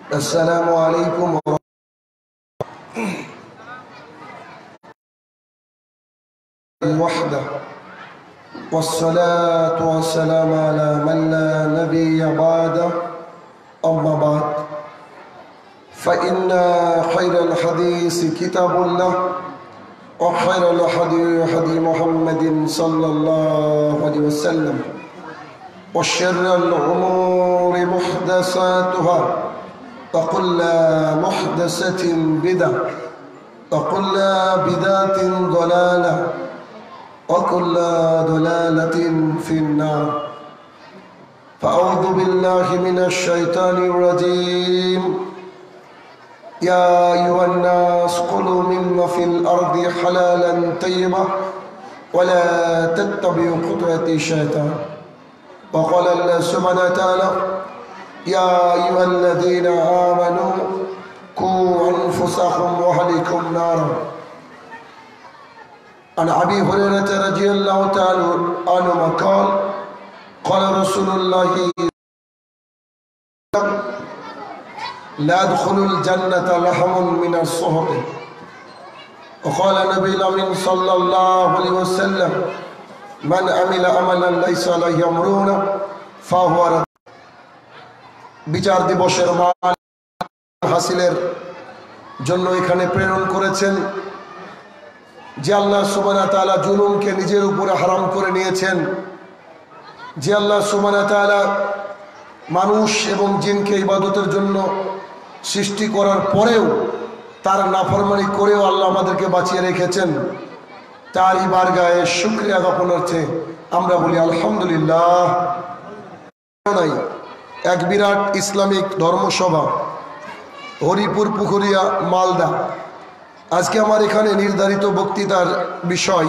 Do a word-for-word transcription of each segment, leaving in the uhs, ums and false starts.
السلام عليكم وحده والصلاة والسلام على من لا نبي بعده أما بعد فإن خير الحديث كتاب الله وخير الهدي هدي محمد صلى الله عليه وسلم وشر الأمور محدثاتها وكل محدثة بدعة وكل بدعة ضلالة وكل ضلالة في النار فأعوذ بالله من الشيطان الرجيم يا أيها الناس كلوا مما في الأرض حلالا طيبا ولا تتبعوا خطوات الشيطان وقال الله سبحانه وتعالى يا أيها الذين آمنوا قوا أنفسكم وأهليكم نارا عن أبي هريرة رضي الله تعالى عنه قال قال رسول الله لا يدخل الجنة لحم من الصحف وقال النبي الأمين صلى الله عليه وسلم من عمل عملا ليس عليه أمرنا فهو رد বিচার দিবসের মান হাসিলের জন্য এখানে প্রেরণ করেছেন যে আল্লাহ সুবহানাহু ওয়া তাআলা জুলুমকে নিজের উপরে হারাম করে নিয়েছেন, যে আল্লাহ সুবহানাহু ওয়া তাআলা মানুষ এবং জিনকে ইবাদতের জন্য সৃষ্টি করার পরেও তার নাফরমানি করেও আল্লাহ আমাদেরকে বাঁচিয়ে রেখেছেন, তারই বারগায়ে শুকরিয়া জ্ঞাপনার্থে আমরা বলি আলহামদুলিল্লাহ। এক বিরাট ইসলামিক ধর্মসভা হরিপুর পুকুরিয়া মালদা। আজকে আমার এখানে নির্ধারিত বক্তৃতার বিষয়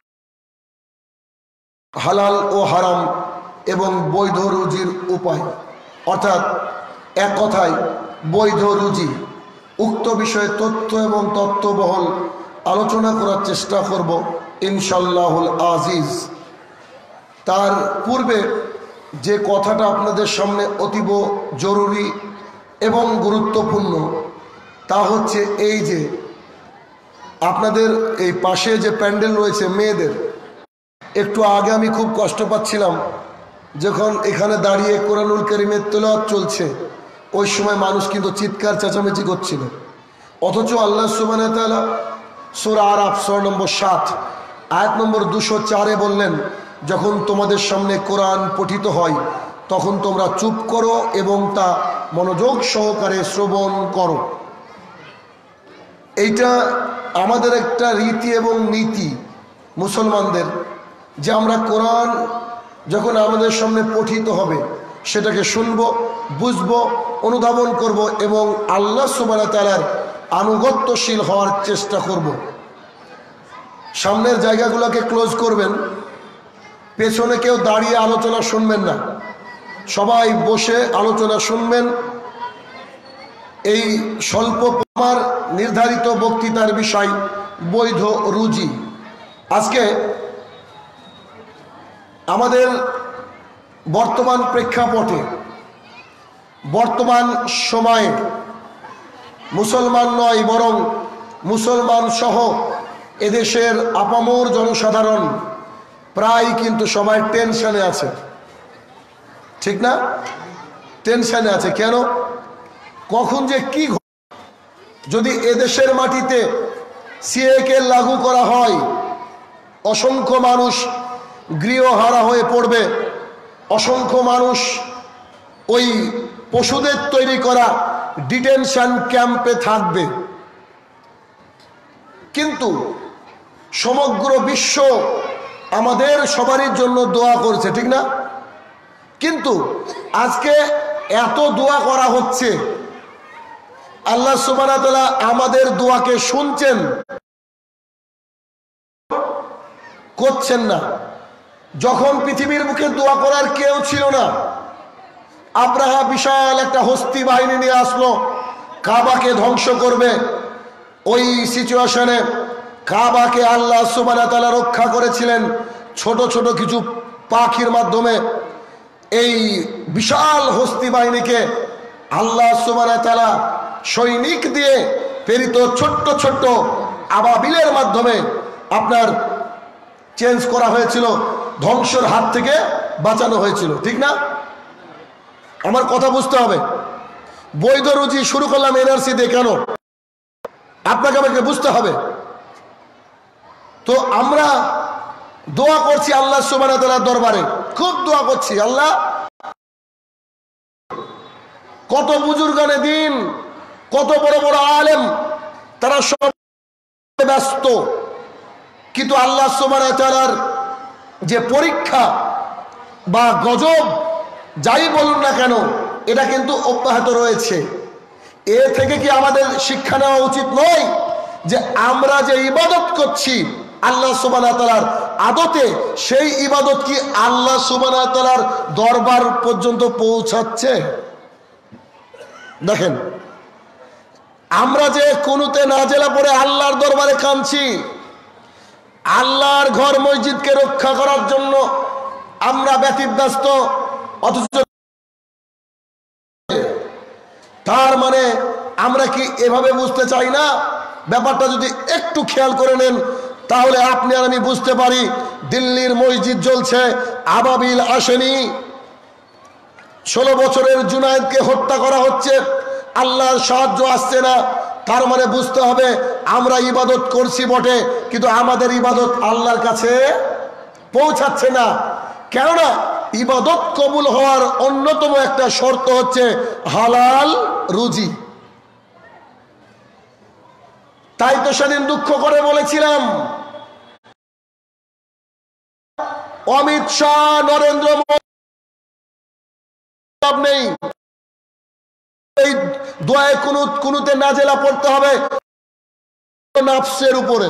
হালাল ও হারাম এবং বৈধ রুজির উপায়, অর্থাৎ এক কথায় বৈধ রুজি। উক্ত বিষয়ে তথ্য এবং তত্ত্ববহল আলোচনা করার চেষ্টা করব ইনশাআল্লাহুল আজিজ। তার পূর্বে যে কথাটা আপনাদের সামনে অতীব জরুরি এবং গুরুত্বপূর্ণ তা হচ্ছে এই যে আপনাদের এই পাশে যে প্যান্ডেল রয়েছে মেয়েদের, একটু আগে আমি খুব কষ্ট পাচ্ছিলাম যখন এখানে দাঁড়িয়ে কোরআনুল কারীমের তেলাওয়াত চলছে, ওই সময় মানুষ কিন্তু চিৎকার চেঁচামেচি করছিল, অথচ আল্লাহ সুবহানাহু ওয়া তাআলা সূরা আরাফ সূরা নম্বর সাত আয়াত নম্বর দুশো চারে বললেন, যখন তোমাদের সামনে কোরআন পঠিত হয় তখন তোমরা চুপ করো এবং তা মনোযোগ সহকারে শ্রবণ করো। এইটা আমাদের একটা রীতি এবং নীতি মুসলমানদের, যে আমরা কোরআন যখন আমাদের সামনে পঠিত হবে সেটাকে শুনবো, বুঝবো, অনুধাবন করব এবং আল্লাহ সুবহানাহু ওয়া তাআলার আনুগত্যশীল হওয়ার চেষ্টা করব। সামনের জায়গাগুলোকে ক্লোজ করবেন, পেছনে কেউ দাঁড়িয়ে আলোচনা শুনবেন না, সবাই বসে আলোচনা শুনবেন। এই স্বল্প আমার নির্ধারিত বক্তৃতার বিষয় বৈধ রুজি। আজকে আমাদের বর্তমান প্রেক্ষাপটে বর্তমান সময়ে মুসলমান নয় বরং মুসলমান সহ এদেশের আপামর জনসাধারণ প্রায় কিন্তু সবাই টেনশনে আছে, ঠিক না? টেনশনে আছে কেন? কখন যে কি, যদি এদেশের মাটিতে সিএকে লাগু করা হয় অসংখ্য মানুষ গৃহহারা হয়ে পড়বে, অসংখ্য মানুষ ওই পশুদের তৈরি করা ডিটেনশন ক্যাম্পে থাকবে। কিন্তু সমগ্র বিশ্ব আমাদের সবারই জন্য দোয়া করছে, ঠিক না? কিন্তু আজকে এত দোয়া করা হচ্ছে, আল্লাহ সুবহানাহু ওয়া তাআলা আমাদের দোয়াকে শুনছেন করছেন না। যখন পৃথিবীর মুখে দোয়া করার কেউ ছিল না, আব্রাহা বিশাল একটা হস্তি বাহিনী নিয়ে আসলো, কাবাকে ধ্বংস করবে। ওই সিচুয়েশনে কাবাকে আল্লাহ সুবহানাহু ওয়া তাআলা রক্ষা করেছিলেন ছোট ছোট কিছু পাখির মাধ্যমে। এই বিশাল হস্তি বাহিনীকে আল্লাহ সুবহানাহু ওয়া তাআলা সৈনিক দিয়ে প্রেরিত ছোট্ট ছোট্ট আবাবিলের মাধ্যমে আপনার চেঞ্জ করা হয়েছিল, ধ্বংসের হাত থেকে বাঁচানো হয়েছিল, ঠিক না? আমার কথা বুঝতে হবে। বৈধ রুজি শুরু করলাম এনআরসি দিয়ে, কেন? আপনাকে আমাকে বুঝতে হবে। তো আমরা দোয়া করছি আল্লাহ সুবহানাহু ওয়া তাআলার দরবারে, খুব দোয়া করছি, আল্লাহ কত বুজুর্গানে দিন, কত বড় বড় আলেম, তারা সব ব্যস্ত, কিন্তু আল্লাহ সুবহানাহু ওয়া তাআলার যে পরীক্ষা বা গজব যাই বলুন না কেন, এটা কিন্তু অব্যাহত রয়েছে। এ থেকে কি আমাদের শিক্ষা নেওয়া উচিত নয় যে আমরা যে ইবাদত করছি আল্লাহ সুবহানাহু ওয়া তাআলার আদতে, সেই ইবাদত কি আল্লাহ সুবহানাহু ওয়া তাআলার দরবার পর্যন্ত পৌঁছাচ্ছে? দেখেন, আমরা যে কুনুতে নাজেলা পড়ে আল্লাহর দরবারে কাঁদছি, আল্লাহর ঘর মসজিদকে রক্ষা করার জন্য আমরা ব্যতিব্যস্ত, অথচ তার মানে আমরা কি এভাবে বুঝতে চাই না? ব্যাপারটা যদি একটু খেয়াল করে নেন তাহলে আপনি আর আমি বুঝতে পারি। দিল্লির মসজিদ জ্বলছে, আবাবিল আসেনি, ষোলো বছরের জুনায়েদকে হত্যা করা হচ্ছে, আল্লাহর সাহায্য আসছে না, তার মানে বুঝতে হবে আমরা ইবাদত করছি বটে, কিন্তু আমাদের ইবাদত আল্লাহর কাছে পৌঁছাচ্ছে না। কেননা ইবাদত কবুল হওয়ার অন্যতম একটা শর্ত হচ্ছে হালাল রুজি। তাই তো সেদিন দুঃখ করে বলেছিলাম, অমিত শাহ, নরেন্দ্র মোদী নেই, এই দোয়ায়ে কুনুত, কুনুতে নাজেলা পড়তে হবে নাফসের উপরে।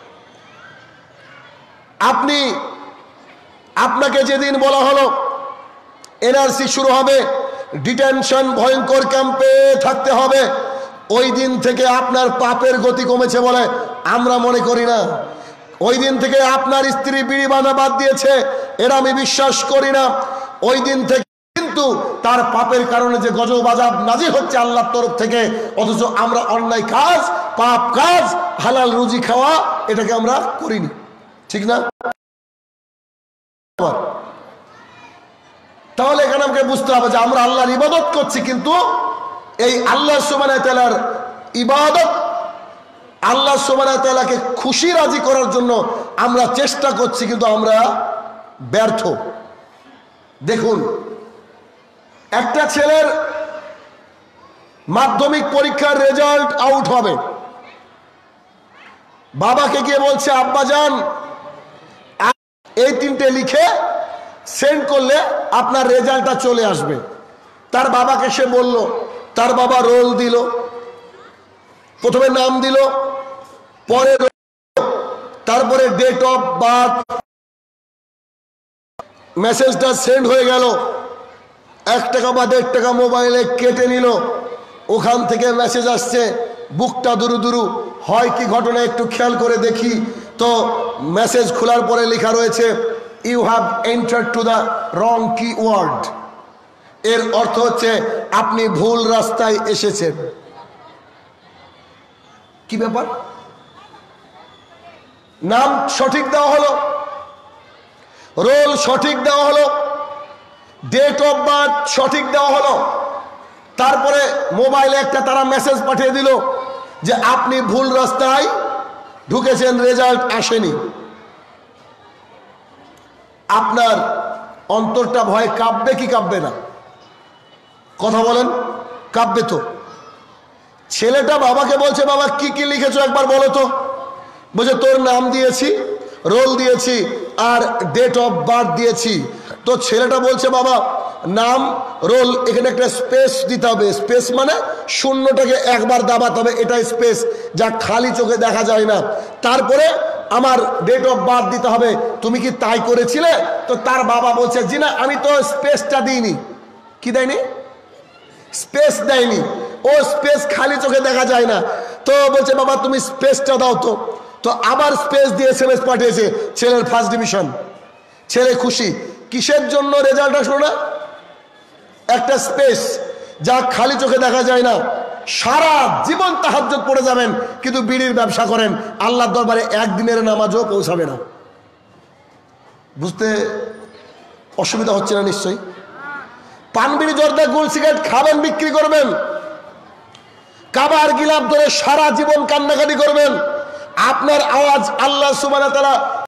আপনি আপনাকে যেদিন বলা হলো এনআরসি শুরু হবে, ডিটেনশন ভয়ঙ্কর ক্যাম্পে থাকতে হবে, ওই দিন থেকে আপনার পাপের গতি কমেছে বলে আমরা মনে করি না। ওই দিন থেকে আপনার স্ত্রী বিড়ি বাঁধা বাদ দিয়েছে, এরা আমি বিশ্বাস করি না। ওই দিন থেকে কিন্তু তার পাপের কারণে যে গজব আযাব নাজিল হচ্ছে আল্লাহর তরফ থেকে, অথচ আমরা অন্যায় কাজ, পাপ কাজ, হালাল রুজি খাওয়া, এটাকে আমরা করিনি, ঠিক না? তাহলে এখানে আমাকে বুঝতে হবে যে আমরা আল্লাহর ইবাদত করছি, কিন্তু এই আল্লাহ সুবহানাহু ওয়া তাআলার ইবাদত, আল্লাহ সুবহানাহু ওয়া তাআলাকে খুশি রাজি করার জন্য আমরা চেষ্টা করছি, কিন্তু আমরা ব্যর্থ। দেখুন, একটা ছেলের মাধ্যমিক পরীক্ষার রেজাল্ট আউট হবে, বাবাকে গিয়ে বলছে আব্বাজান এই তিনটে লিখে সেন্ড করলে আপনার রেজাল্টটা চলে আসবে। তার বাবাকে সে বলল, তার বাবা রোল দিল, প্রথমে নাম দিল, পরে তারপরে ডেট অফ বার্থ, মেসেজটা সেন্ড হয়ে গেল, এক টাকা বা দেড় টাকা মোবাইলে কেটে নিল, ওখান থেকে মেসেজ আসছে, বুকটা দুরু দুরু, হয় কি ঘটনা একটু খেয়াল করে দেখি। তো মেসেজ খোলার পরে লেখা রয়েছে you have entered to the wrong keyword. এর অর্থ হচ্ছে আপনি ভুল রাস্তায় এসেছেন। কি ব্যাপার? নাম সঠিক দেওয়া হলো, রোল সঠিক দেওয়া হলো, ডেট অফ বার্থ সঠিক দেওয়া হলো, তারপরে মোবাইলে একটা তারা মেসেজ পাঠিয়ে দিল যে আপনি ভুল রাস্তায় ঢুকেছেন, রেজাল্ট আসেনি। আপনার অন্তরটা ভয়ে কাঁপবে কি কাঁপবে না? কথা বলেন, কাঁপবে তো। ছেলেটা বাবাকে বলছে, বাবা কি কি লিখেছো একবার বলো তো। বলছে তোর নাম দিয়েছি, রোল দিয়েছি, আর ডেট অফ বার্থ দিয়েছি। তো ছেলেটা বলছে বাবা নাম, রোল, এখানে একটা স্পেস দিতে হবে। স্পেস মানে শূন্যটাকে একবার দাবাতে হবে, এটাই স্পেস, যা খালি চোখে দেখা যায় না। তারপরে আমার ডেট অফ বার্থ দিতে হবে। তুমি কি তাই করেছিলে? তো তার বাবা বলছে জি না, আমি তো স্পেসটা দিইনি। কি দেয়নি? স্পেস দেয়নি। ও স্পেস খালি চোখে দেখা যায় না। তো বলছে বাবা তুমি স্পেসটা দাও তো। তো আবার স্পেস দিয়ে এসএমএস পাঠিয়েছে, ছেলের ফার্স্ট ডিভিশন। ছেলে খুশি। কিসের জন্য রেজাল্ট আসলো না? একটা স্পেস। যা খালি চোখে দেখা যায় না, সারা জীবন তাহাজ্জুদ পড়ে যাবেন কিন্তু বিড়ির ব্যবসা করেন, আল্লাহর দরবারে একদিনের নামাজও পৌঁছাবে না। বুঝতে অসুবিধা হচ্ছে না নিশ্চয়ই? পান বিড়ি জর্দা গোল সিগারেট খাবেন, বিক্রি করবেন, কাবার গিলাপ ধরে সারা জীবন কান্নাকাটি করবেন, আপনার আওয়াজ আল্লাহ সুবহানাহু ওয়া তাআলা